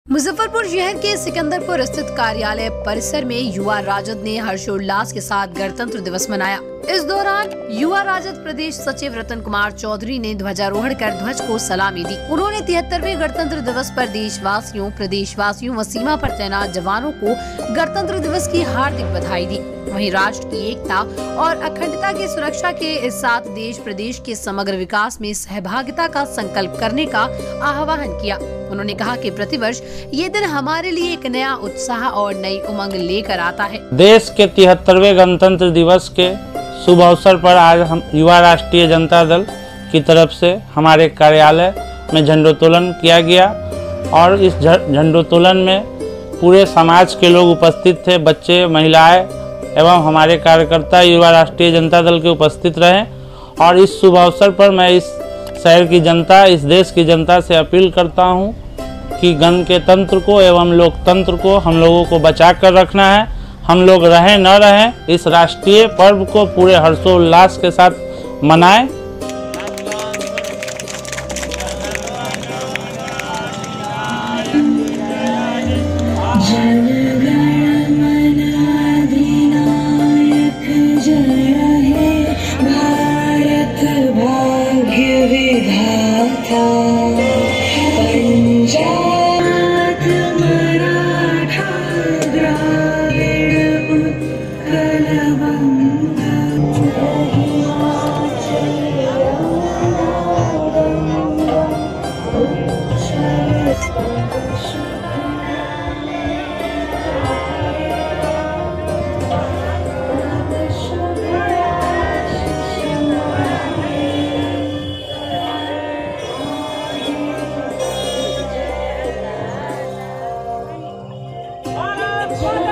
मुजफ्फरपुर शहर के सिकंदरपुर स्थित कार्यालय परिसर में युवा राजद ने हर्षोल्लास के साथ गणतंत्र दिवस मनाया। इस दौरान युवा राजद प्रदेश सचिव रतन कुमार चौधरी ने ध्वजारोहण कर ध्वज को सलामी दी। उन्होंने 73वें गणतंत्र दिवस पर देशवासियों, प्रदेशवासियों व सीमा पर तैनात जवानों को गणतंत्र दिवस की हार्दिक बधाई दी। वहीं राष्ट्र की एकता और अखंडता की सुरक्षा के साथ देश प्रदेश के समग्र विकास में सहभागिता का संकल्प करने का आह्वान किया। उन्होंने कहा कि प्रतिवर्ष ये दिन हमारे लिए एक नया उत्साह और नई उमंग लेकर आता है। देश के 73वें गणतंत्र दिवस के शुभ अवसर पर आज हम युवा राष्ट्रीय जनता दल की तरफ से हमारे कार्यालय में झंडोत्तोलन किया गया और इस झंडोत्तोलन में पूरे समाज के लोग उपस्थित थे। बच्चे, महिलाएं एवं हमारे कार्यकर्ता युवा राष्ट्रीय जनता दल के उपस्थित रहे और इस शुभ अवसर पर मैं इस शहर की जनता, इस देश की जनता से अपील करता हूं कि गण तंत्र को एवं लोकतंत्र को हम लोगों को बचा कर रखना है। हम लोग रहें न रहें, इस राष्ट्रीय पर्व को पूरे हर्षोल्लास के साथ मनाएं। What?